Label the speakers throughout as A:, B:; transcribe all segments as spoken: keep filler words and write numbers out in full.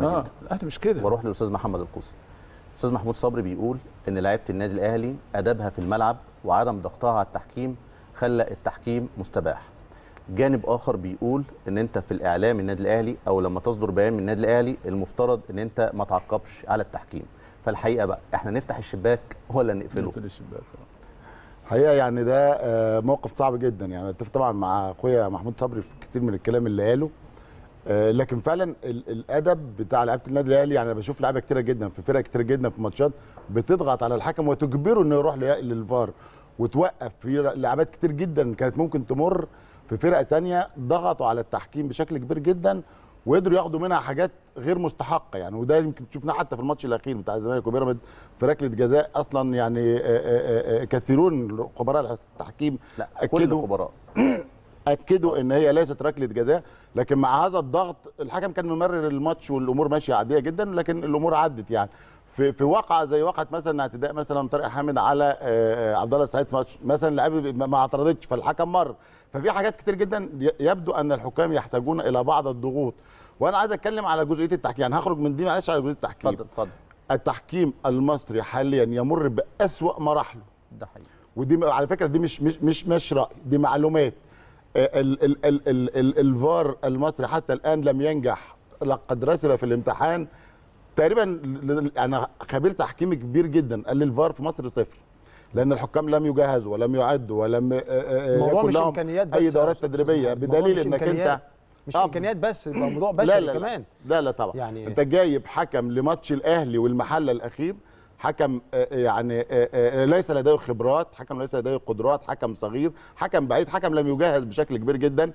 A: اه
B: جدا.
A: الاهلي مش كده.
B: واروح للاستاذ محمد القوسي. استاذ محمود صبري بيقول ان لعيبه النادي الاهلي ادبها في الملعب وعدم ضغطها على التحكيم خلى التحكيم مستباح. جانب اخر بيقول ان انت في الاعلام النادي الاهلي او لما تصدر بيان من النادي الاهلي المفترض ان انت ما تعاقبش على التحكيم. فالحقيقه بقى احنا نفتح الشباك ولا نقفله؟
A: نقفل الشباك.
C: الحقيقه يعني ده موقف صعب جدا، يعني اتفق طبعا مع اخويا محمود صبري في كتير من الكلام اللي قاله، لكن فعلا الادب بتاع لعيبه النادي الاهلي، يعني انا بشوف لعيبه كتيره جدا في فرق كتيره جدا في ماتشات بتضغط على الحكم وتجبره انه يروح للفار وتوقف. في لعبات كتير جدا كانت ممكن تمر في فرق تانية ضغطوا على التحكيم بشكل كبير جدا وقدروا ياخدوا منها حاجات غير مستحقه، يعني وده يمكن شفناه حتى في الماتش الاخير بتاع الزمالك وبيراميدز في ركله جزاء. اصلا يعني كثيرون خبراء التحكيم
B: لا كل خبراء
C: اكدوا ان هي ليست ركله جزاء، لكن مع هذا الضغط الحكم كان ممرر الماتش والامور ماشيه عاديه جدا، لكن الامور عدت. يعني في في واقعه زي واقعه مثلا اعتداء مثلا طارق حامد على عبد الله السعيد في ماتش مثلا، اللعيبه ما اعترضتش فالحكم مر. ففي حاجات كتير جدا يبدو ان الحكام يحتاجون الى بعض الضغوط. وانا عايز اتكلم على جزئيه التحكيم، يعني هخرج من دي معلش على جزئيه التحكيم.
B: اتفضل اتفضل.
C: التحكيم المصري حاليا يمر باسوأ مراحله.
B: ده حقيقي.
C: ودي على فكره دي مش مش مش, مش راي، دي معلومات. ال ال ال ال ال الفار المصري حتى الان لم ينجح، لقد رسب في الامتحان تقريبا. انا خبير تحكيمي كبير جدا قال لي الفار في مصر صفر، لان الحكام لم يجهزوا ولم يعدوا ولم
D: يكون لهم
C: امكانيات اي دورات تدريبيه، بدليل انك انت
D: مش آه امكانيات بس، يبقى الموضوع بشري
C: لا لا
D: كمان.
C: لا لا طبعا
D: يعني
C: انت جايب حكم لماتش الاهلي والمحله الاخير، حكم يعني ليس لديه خبرات، حكم ليس لديه قدرات، حكم صغير، حكم بعيد، حكم لم يجهز بشكل كبير جدا،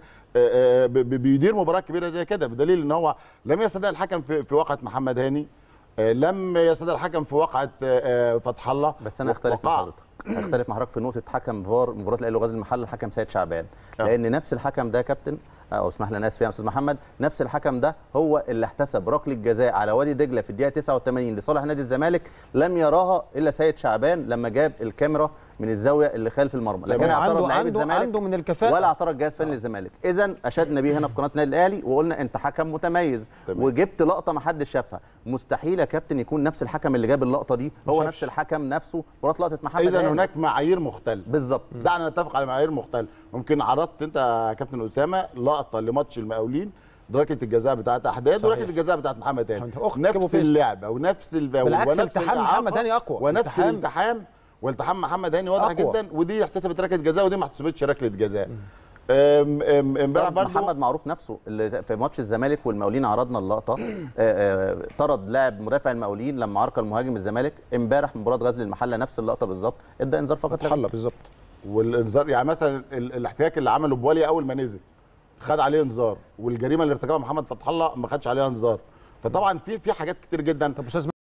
C: بيدير مباراه كبيره زي كده، بدليل ان هو لم يستدعي الحكم في في واقعه محمد هاني، لم يستدعي الحكم في واقعه فتح الله.
B: بس انا اختلف مع حضرتك، اختلف مع حضرتك في نقطه حكم فار مباراه الاهلي وغزل المحله الحكم سيد شعبان، لان نفس الحكم ده يا كابتن او اسمح لي انا اسف يا استاذ محمد، نفس الحكم ده هو اللي احتسب ركله جزاء على وادي دجله في الدقيقه تسعة وثمانين لصالح نادي الزمالك، لم يراها الا سيد شعبان لما جاب الكاميرا من الزاويه اللي خلف المرمى، لكن اعترض لعيب الزمالك
D: عنده من الكفاءه
B: ولا اعترض جهاز فني للزمالك. اذا اشدنا بيه هنا في قناه النادي الاهلي وقلنا انت حكم متميز تمام. وجبت لقطه ما حدش شافها. مستحيل يا كابتن يكون نفس الحكم اللي جاب اللقطه دي هو نفس الحكم نفسه مباراه لقطه محمد
C: اذا هناك معايير مختلفه
B: بالظبط.
C: دعنا نتفق على معايير مختلفه. ممكن عرضت انت يا كابتن اسامه لقطه لماتش المقاولين، ركله الجزاء بتاعت احداد وركله الجزاء بتاعت محمد هاني، نفس اللعبه ونفس الفاول
D: ونفس التحام محمد هاني اقوى
C: ونفس الالتحام والتحام محمد هاني واضح جدا، ودي احتسبت ركله جزاء ودي ما احتسبتش ركله جزاء.
B: امبارح برضه محمد معروف نفسه اللي في ماتش الزمالك والمقاولين عرضنا اللقطه، طرد لاعب مدافع المقاولين لما عرقل مهاجم الزمالك. امبارح مباراه غزل المحله نفس اللقطه بالظبط، ادى انذار فقط
D: لا بالظبط.
C: والانذار يعني مثلا الاحتكاك اللي عمله بواليا اول ما نزل خد عليه انذار، والجريمه اللي ارتكبها محمد فتح الله ما خدش عليها انذار. فطبعا في في حاجات كتير جدا.
D: طب استاذ